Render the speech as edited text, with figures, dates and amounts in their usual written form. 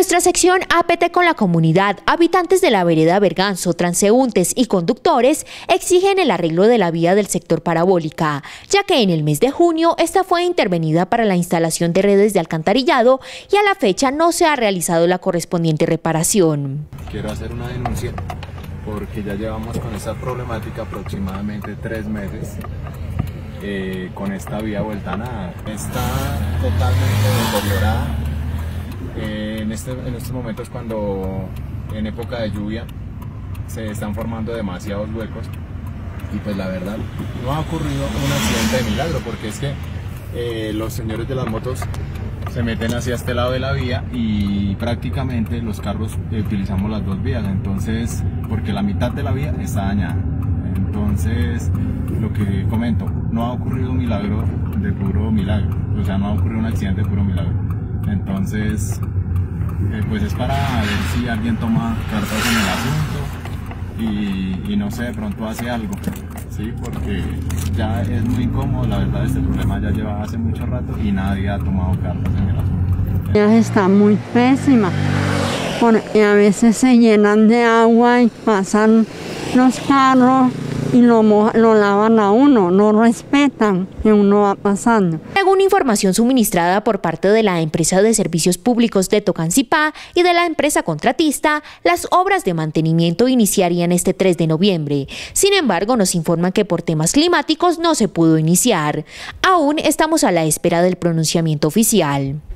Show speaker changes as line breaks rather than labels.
nuestra sección APT con la comunidad, habitantes de la vereda Berganzo, transeúntes y conductores exigen el arreglo de la vía del sector Parabólica, ya que en el mes de junio esta fue intervenida para la instalación de redes de alcantarillado y a la fecha no se ha realizado la correspondiente reparación.
Quiero hacer una denuncia porque ya llevamos con esta problemática aproximadamente 3 meses. Con esta vía vuelta a nada. Está totalmente deteriorada. En estos momentos, cuando en época de lluvia se están formando demasiados huecos, y pues la verdad no ha ocurrido un accidente de milagro, porque es que los señores de las motos se meten hacia este lado de la vía y prácticamente los carros utilizamos las dos vías, entonces, porque la mitad de la vía está dañada. Entonces, lo que comento, no ha ocurrido un milagro de puro milagro, o sea, no ha ocurrido un accidente de puro milagro. Entonces, pues es para ver si alguien toma cartas en el asunto y no sé, de pronto hace algo, ¿sí? Porque ya es muy incómodo, la verdad, este problema ya lleva hace mucho rato y nadie ha tomado cartas en el asunto.
Ya está muy pésima, porque a veces se llenan de agua y pasan los carros y lo lavan a uno, no respetan que uno va pasando.
Según información suministrada por parte de la empresa de servicios públicos de Tocancipá y de la empresa contratista, las obras de mantenimiento iniciarían este 3 de noviembre. Sin embargo, nos informan que por temas climáticos no se pudo iniciar. Aún estamos a la espera del pronunciamiento oficial.